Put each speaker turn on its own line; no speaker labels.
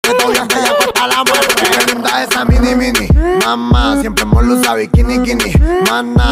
Estoy hasta allá hasta la muerte. Qué linda esa mini. Mamá, siempre hemos usado bikini. Mana.